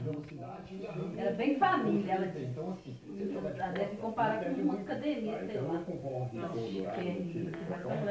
Era bem família, ela disse. Ela deve comparar com uma academia, sei lá. Nossa, chique,